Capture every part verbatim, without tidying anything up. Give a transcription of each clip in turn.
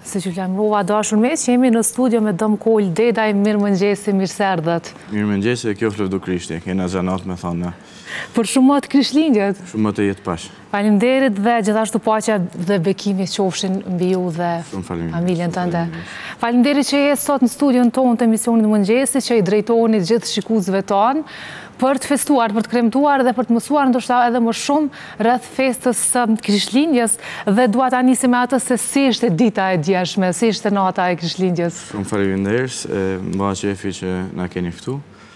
Se që flamrova dashur me që jemi në studio me Dom Kol Dedaj, mirë mëngjesi, mirë serdhet. Mirë mëngjesi, kjo flëvdu Krishti, kena zanat me thonë. Për shumë më të Krishtlindjet. Shumë më të jetë pash. Faleminderit dhe gjithashtu paqja dhe bekimi qofshin mbi ju dhe familjen tënde. Faleminderit që je sot në studion tonë të emisionit mëngjesi, që i drejtoni gjithë shikuesve tonë për të festuar, për të kremtuar dhe për të mësuar ndoshta edhe më shumë rreth festës së Krishtlindjes dhe dua ta nisim me atë se si ishte dita e djeshme, si ishte nata e Krishtlindjes. Shumë faleminderit, mba qefi që na keni ftu.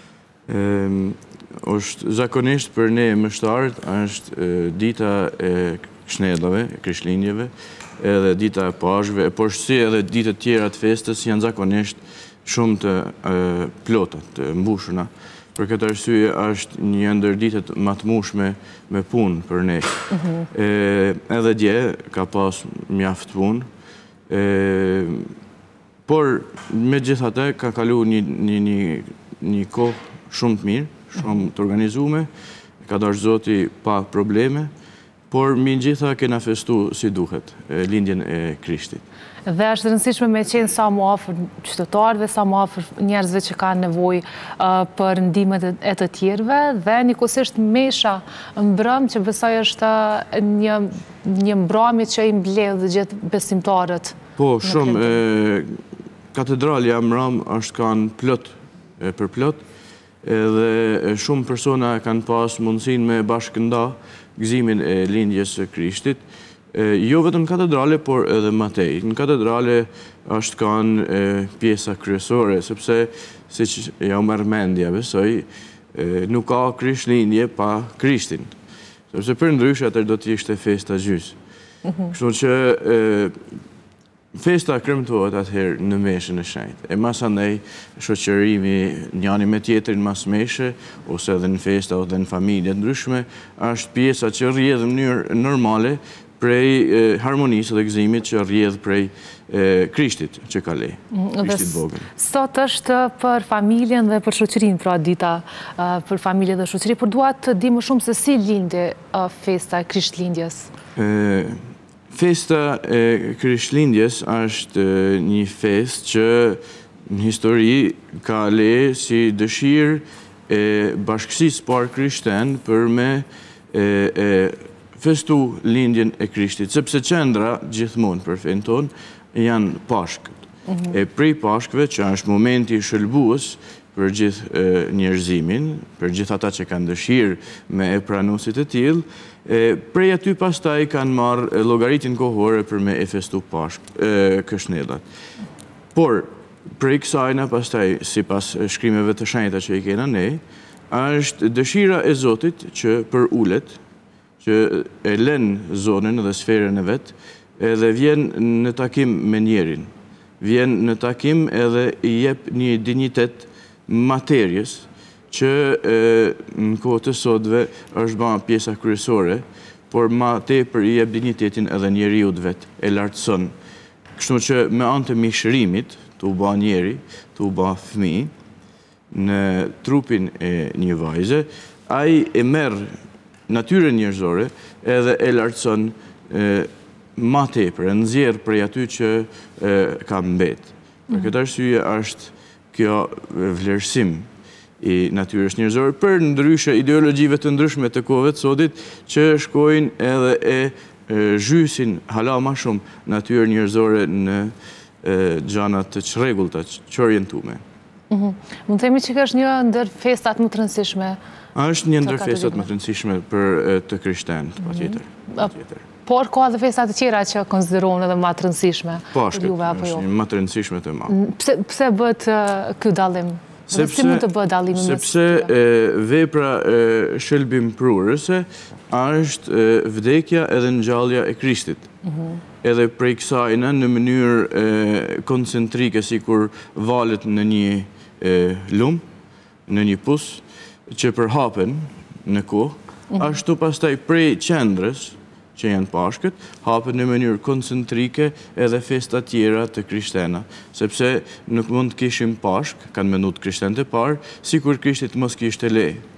është zakonisht për ne mështarët, është dita e shnedave, e Krishtlindjeve, edhe dita e pashkve, por si edhe ditët tjera të festës janë zakonisht shumë të plotat, të mbushuna. Për këtë arsye është një ndër ditët më të mushme me punë për ne. Edhe dje ka pas mjaft punë, por me gjithate ka kalu një kohë shumë të mirë, shumë të organizume, ka dash Zoti pa probleme, por mi gjitha kena festu si duhet, lindjen e Krishtit. Dhe është rëndësishme me qenë sa më afër qytetarëve, sa më afër njerëzve që kanë nevojë për ndihmën e të tjerëve dhe njëkohësisht mesha mbrëm që besoj është një një mbrëmje që i mbledh gjithë besimtarët. Po, shumë katedralja mbrëm është kanë plot për plot, edhe shumë persona kanë pas mundësin me bashkënda gëzimin e lindjes së Krishtit, jo vetëm katedrale, por edhe Matej. Në katedrale është kanë pjesa kryesore, sepse, si që ja u mërmendja, besoj, nuk ka Krishtlindje pa Krishtin. Sepse për ndryshe atër do t'ishte festa gjys. Kështu që festa kremtohet atëherë në meshën e shenjtë. E mas andaj shoqërimi njani me tjetrin mas meshe, ose edhe në festa, ose në familje ndryshme, është pjesa që rrjedh në mënyrë normale prej harmonisë dhe gëzimit që rrjedh prej Krishtit që ka lej, Krishtit vogël. Sot është për familjen dhe për shoqërinë, pra dita për familje dhe shoqëri, por dua të di më shumë se si lindi festa e Krishtlindjes. Festa e Krishtlindjes është një fest që në histori ka le si dëshirë e bashkësisë parë krishten për me festu lindjen e Krishtit, sepse qendra gjithmonë për fenë tonë janë pashkët. E prej pashkëve që është momenti shëlbues për gjithë njerëzimin, për gjithë ata që kanë dëshirë me e pranusit e tillë, prej aty pastaj kanë marrë llogaritin kohore për me e festu pashkë Krishtlindjet. Por prej kësajna pastaj sipas shkrimeve të shenjta që i kena ne, është dëshira e Zotit që për ulet, që e len zonën dhe sferën e vetë, edhe vjen në takim me njerin. Vjen në takim edhe i jep një dignitet materjes, që në kohë të sotve është ba pjesa kryesore, por ma tepër i jep dignitetin edhe njeriut vetë, e lartëson. Kështu që me anë të mishërimit, të u ba njeri, të u ba fëmijë, në trupin e një vajze, ai e merr natyrën njerëzore edhe e lartëson ma tepër, e nxjerr prej aty që ka mbet. Për këtë arsye është kjo vlerësim i natyrës njerëzore për ndryshe ideologjive të ndryshme të kohëve të sotit që shkojnë edhe e zhysin hala ma shumë natyrën njerëzore në gjanat të çrregullta, që orientume. Mund të themi që është një ndër festat më të rëndësishme. Është një ndër festat më të rëndësishme për të krishterët, patjetër. Por ka dhe festat të tjera që konsiderohen edhe më të rëndësishme. Pashkët është një më të rëndësishme të ma. Pse bëhet ky dallim? Si mund të bëhet dallimi mes tyre? Sepse vepra shëlbimprurëse është vdekja edhe ngjallja e Krishtit. Edhe prej kësajna në mënyrë koncentrike, sikur valet në një lum, në një pus, që përhapen në kohë, ashtu pastaj prej qendrës, që janë pashkët, hapen në mënyrë koncentrike edhe festa tjera të krishtena, sepse nuk mund të kishim pashk, kanë menut krishtenë të parë, si kur Krishtit mos kishte lejë.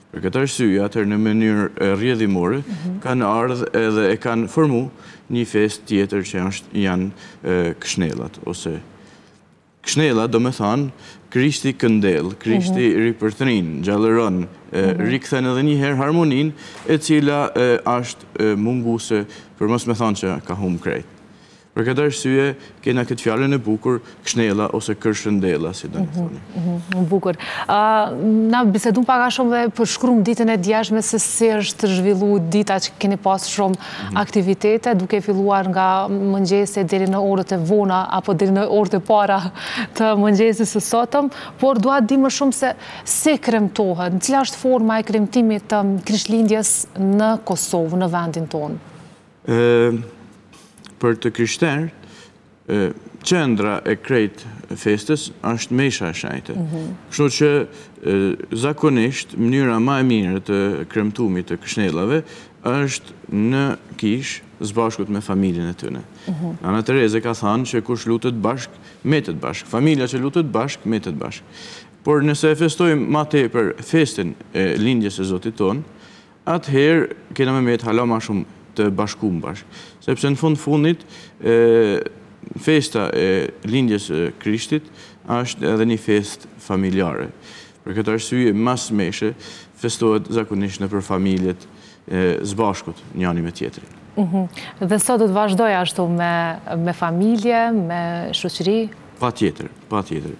Për këtë arsye, atër në mënyrë rrjedhimore, kanë ardhë edhe e kanë formu një fest tjetër që janë këshnellat, ose këshnellat do me thanë Krishti këndel, Krishti ripërthrin, gjallëron, rikëthen edhe njëherë harmonin, e cila është munguse për mos me thanë që ka humë krejt. Për këtë arsye, kena këtë fjallën e bukur, këshnella ose kërshëndella, si do në thoni. Bukur. Na bisedum paka shumë dhe përshkrum ditën e djeshme se si është zhvillu dita që keni pas shumë aktivitete, duke filluar nga mëngjesi deri në orët e vona, apo deri në orët e para të mëngjesit së sotëm, por dua di më shumë se si kremtohet, në cila është forma e kremtimit të Krishtlindjes në Kosovë, në vendin tonë? Për të krishterët, qendra e krejt festës është mesha e shajte. Kështu që zakonisht, mënyra ma e mirë të kremtumit të këshnellave është në kish zbashkut me familjen e tëne. Ana Tereze ka thanë që kush lutet bashk, metet bashk. Familja që lutet bashk, metet bashk. Por nëse e festojmë ma tepër festin e lindjes e Zotit tonë, atëherë kena me metë hala ma shumë të bashkum bashk. Sepse në fund fundit, festa e lindjes e Krishtit është edhe një fest familjare. Për këtë arsye, mas meshe, festohet zakonisht në për familjet zbashkut njani me tjetëri. Dhe sot do të vazhdoj ashtu me familje, me shoqëri? Pa tjetër, pa tjetër.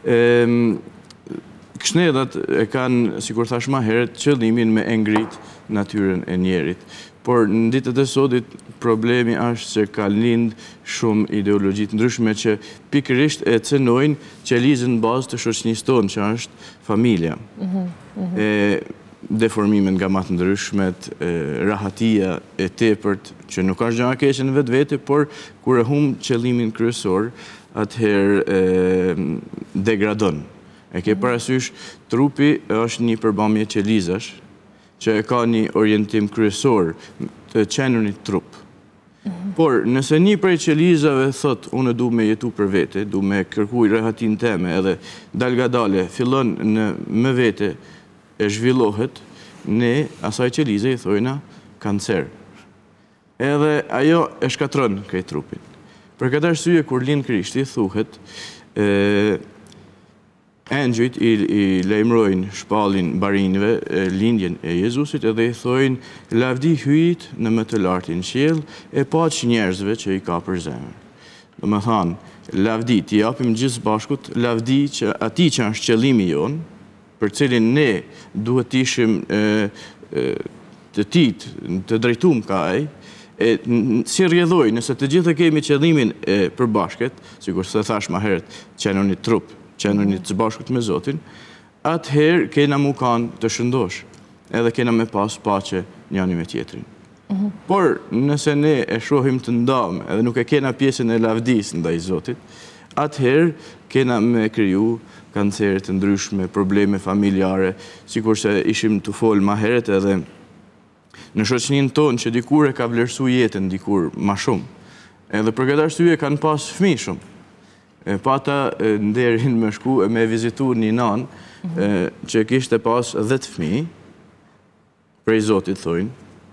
Këshnellat e kanë, si kur thash ma heret, qëllimin me engrit natyren e njerit. Por në ditët e sotit, problemi është që ka lind shumë ideologjit ndryshme që pikërisht e cenojnë qelizën bazë të shoqënisë tonë, që është familja. Deformimin nga matë ndryshmet, rahatia e tepërt, që nuk është gjëra keqe në vetë vete, por kur e humbë qëllimin kryesor, atëherë degradon. E ke parasysh, trupi është një përbamje qelizash, që e ka një orientim kryesor të qenërit trup. Por, nëse një prej qelizave thot, unë du me jetu për vete, du me kërkuj rehatin teme, edhe dalga dale, fillon në më vete e zhvillohet, ne asaj qelize i thojna kancer. Edhe ajo e shkatron këj trupin. Për këtë arsye, kur lind Krishti, thuhet, engjëjt i lejmërojnë shpallin barinjve lindjen e Jezusit edhe i thojnë lavdi hyjit në më të lartin qiell e paq njerëzve që i ka për zemër. Do me thanë, lavdi, t'i japim gjithë bashkut, lavdi që ati që është qëllimi jonë, për cilin ne duhet ishim të tit, të drejtum ka aj, si rjedhoj, nëse të gjithë kemi qëllimin për bashket, si kur se thash ma heret, qenë një trup, qenë një të bashkët me Zotin, atëherë kena mu kanë të shëndosh, edhe kena me pas pache njani me tjetrin. Por, nëse ne e shohim të ndamë, edhe nuk e kena pjesën e lavdis ndaj Zotit, atëherë kena me kriju kanceret të ndryshme, probleme familjare, si kurse ishim të folë ma heret edhe në shoqnin tonë që dikur e ka vlerësu jetën, dikur ma shumë. Edhe për këtë arsye kanë pas fëmijë shumë. Pata nderin me shku e me vizitu një nanë që kishte pas dhjetë fëmijë, prej Zotit thojnë,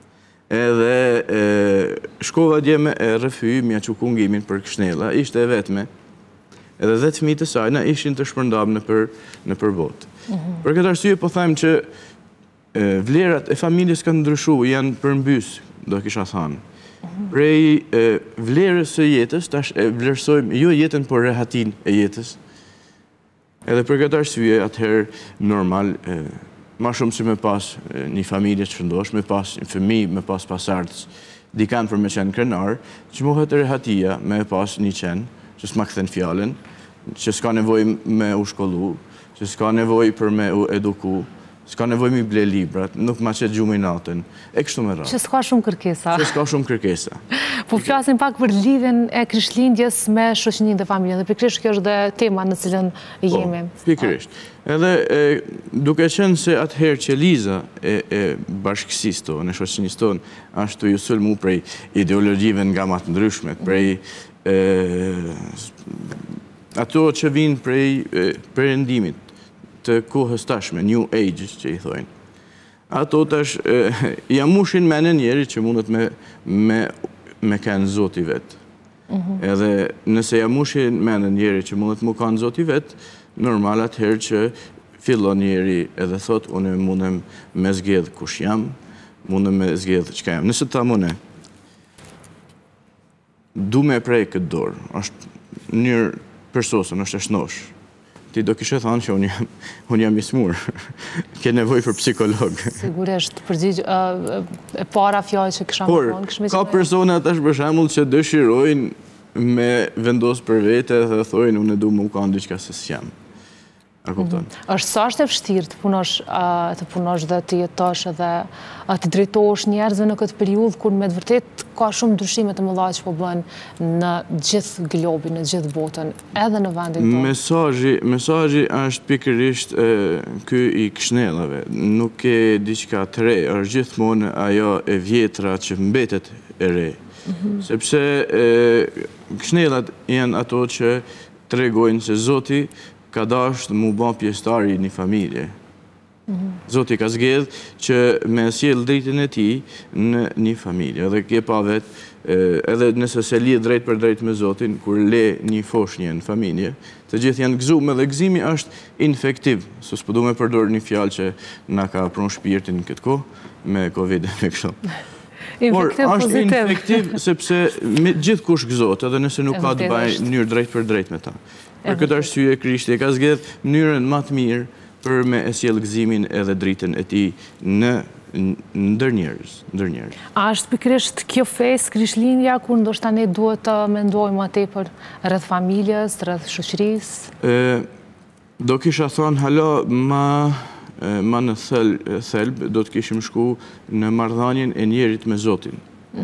edhe shkova dje me rrëfy, mja që kungimin për këshnella, ishte e vetme, edhe dhjetë fëmijë të sajna ishin të shpërndam në përbot. Për këtë arsye po thajmë që vlerat e familjes kanë ndryshu, janë përmbys, do kisha thanë. Prej vlerës e jetës, tash e vlerësojmë jo jetën, por rehatin e jetës. Edhe për këtë arsye, atëherë normal, ma shumë si me pas një familje që shëndosh, me pas një fëmijë, me pas pasardës, dikan për me qenë krenar, që muhet rehatia me pas një qenë, që s'ma këthen fjallën, që s'ka nevoj me u shkollu, që s'ka nevoj për me u eduku, s'ka nevoj mi ble librat, nuk ma që gjumë i natën, e kështu me ratë. Që s'ka shumë kërkesa. Që s'ka shumë kërkesa. Po flasim pak për lidhjen e Krishtlindjes me shoqëninë dhe familjen, dhe pikërisht kjo është dhe tema në cilën jemi. Po, pikërisht. Edhe duke qenë se atëherë që Liza e bashkësis tonë, në shoqënis tonë, ashtu ju sulmu prej ideologjive nga matë ndryshmet, prej ato që vinë prej perëndimit të kohës tashme, New Age që i thojnë. Ato tash jam mushin me në njeri që mundet me, me, me kanë zoti vetë. Edhe nëse jam mushin me në njeri që mundet mu kanë zoti vetë, normal atëherë që fillon njeri edhe thot, unë mundem me zgjedh kush jam, mundem me zgjedh qka jam. Nëse ta mune, du me prej këtë dorë, është njërë përsosën, është e shnosh. Ti do kishe thanë që unë jam, unë jam i smur. Ke nevoj për psikolog. Sigurisht, përgjigj, e para fjallë që kësha më thonë, këshme që... Ka persona tash për shembull që dëshirojnë me vendos për vete dhe thojnë unë du më kanë diçka se s'jam. A kupton? Është sa është e vështirë të punosh, të punosh dhe të jetosh edhe të drejtosh njerëzve në këtë periudhë kur me të vërtet ka shumë ndryshime të mëdha që po bën në gjithë globin, në gjithë botën, edhe në vendin tonë. Mesazhi, mesazhi është pikërisht ky i këshnellave. Nuk e diçka të re, është gjithmonë ajo e vjetra që mbetet e re. Sepse këshnellat janë ato që tregojnë se Zoti ka dashur mu bë pjesëtar i një familje. Zoti ka zgjedh që me sjell dritën e tij në një familje. Edhe ke pa vet, edhe nëse se lidh drejt për drejt me Zotin, kur le një foshnjë në familje, të gjithë janë gëzuar dhe gëzimi është infektiv. Se s'po du me përdor një fjalë që na ka prunë shpirtin këtë kohë me Covid e me kështu. Por është infektiv sepse gjithkush gëzohet, edhe nëse nuk ka të bëjë mënyrë drejt për drejt me ta. Për këtë arsye Krishti ka zgjedh mënyrën më të mirë për me e sjell gëzimin edhe dritën e tij në ndër njerëz, ndër njerëz. A është pikërisht kjo festë Krishtlindja kur ndoshta ne duhet të mendojmë më tepër rreth familjes, rreth shoqërisë? Do kisha thënë hala ma ma në thelb do të kishim shku në marrëdhënien e njerit me Zotin.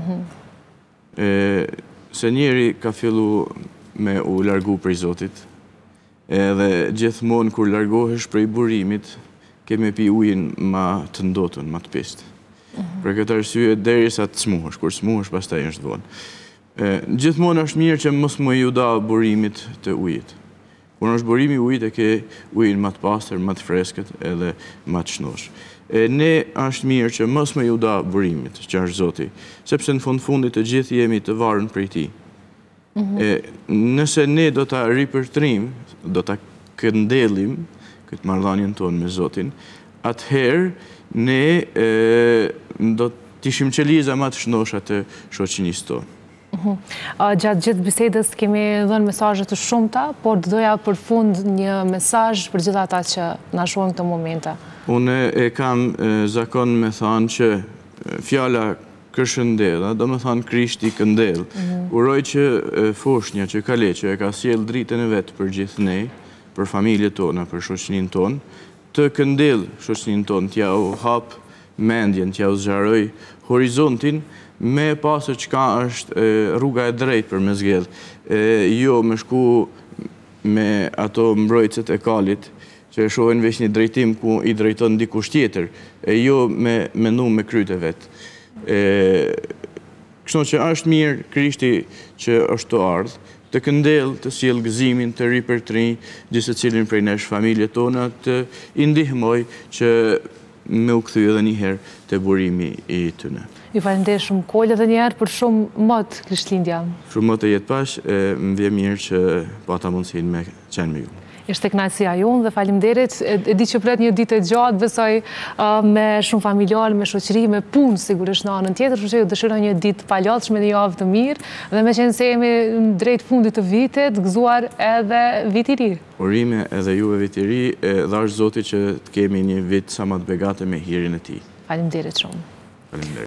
Se njeri ka fillu me u largu prej Zotit, edhe gjithmonë kur largohesh prej burimit, keme pi ujin ma të ndotën, ma të pistë. Për këtë arsye, derisa të smuhesh, kur smuhesh, pastaj është vonë. Gjithmonë është mirë që mos më ju da burimit të ujit. Kur është burimi ujit e ke ujin ma të pastër, ma të freskët edhe ma të shnosh. Ne është mirë që mos më ju da burimit, që është Zoti, sepse në fund fundit të gjithë jemi të varën prej Tij. Nëse ne do ta ripërtrim, do ta këndelim këtë marrëdhënien tonë me Zotin, atëherë ne do të ishim qeliza ma të shnosha të shoqënisë tonë. Gjatë gjithë bisedës kemi dhënë mesazhe të shumta, por të doja për fund një mesazh për gjithë ata që na shohin këto momente. Unë e kam zakon me thënë që fjala Kërshëndella, do me thënë Krishti këndell, uroj që foshnja që ka le, që e ka sjell dritën e vetë për gjithë ne, për familje tona, për shoqërinë tonë, të këndell shoqërinë tonë, t'ja u hap mendjen, t'ja u zgjaroj horizontin, me pasë që ka është rruga e drejt për me zgjedh. Jo me shku me ato mbrojtësit e kalit, që e shohen veç një drejtim ku i drejton dikush tjetër, e jo me menu me kryt e vetë. Kështu që është mirë Krishti që është të ardhë, të këndell, të sjell gëzimin, të ripërtri gjithë cilin prej nesh familje tona, të i ndihmoj që me u kthy edhe një herë të burimi i tyne. Ju falenderoj shumë Kol edhe një herë për shumë mot Krishtlindja. Shumë mot e jetë pash, më vjen mirë që pata mundësinë me qenë me ju. Ishte kënaqësia jonë dhe faleminderit. E di që pret një ditë e gjatë, besoj me shumë familjar, me shoqëri, me punë sigurisht në anën tjetër, kështu që ju dëshiroj një ditë palotshme, një javë të mirë, dhe me qenë se jemi drejt fundit të vitit, gëzuar edhe vit i ri. Urime edhe juve vit i ri, dhash Zoti që të kemi një vit sa më të begatë me hirin e tij. Faleminderit shumë. Faleminderit.